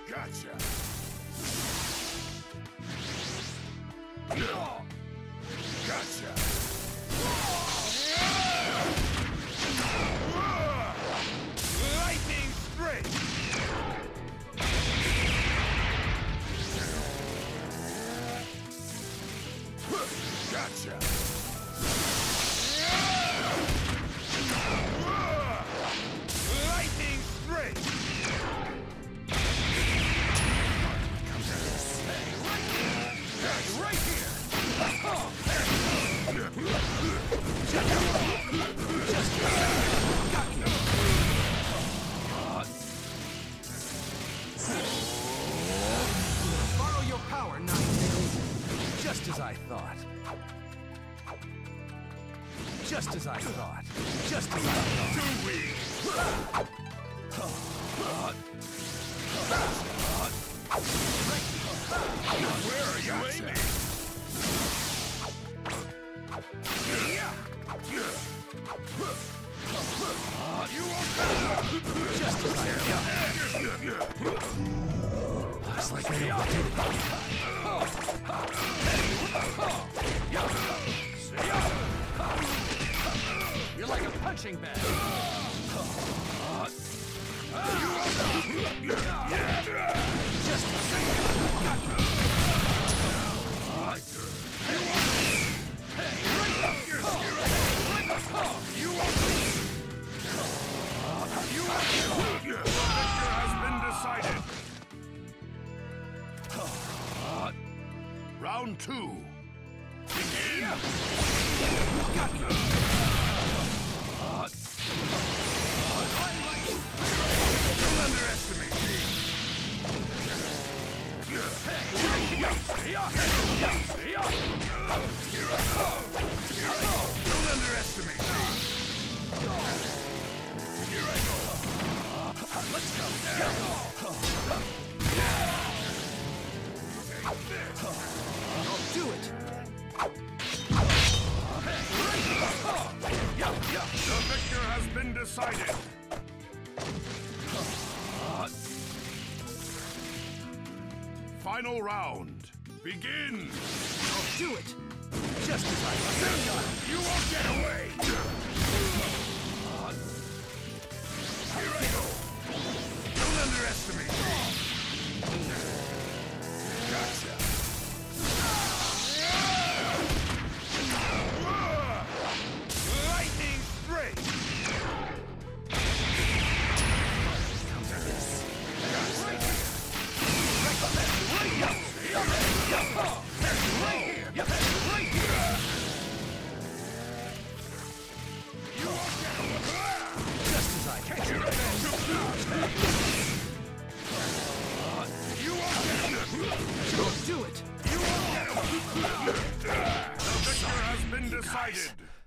Gotcha. Gotcha. Lightning straight. Gotcha. Lightning straight. Right here. Borrow your power, Ninetales. Just as I thought. Just as I thought. Just as I thought. Too weak. Where are you aiming? You won't Just as I thought. Looks like I know what did it. You're like a punching bag. Just a second. Round two. Begin. Don't underestimate me. Don't underestimate me. Here I go. Let's go. I'll do it. The victor has been decided. Final round. Begin. I'll do it. Just as I thought. You won't get away. Here I go. Don't underestimate me. Gotcha. Lightning straight. Just as I thought. Don't do it. The victor has been decided.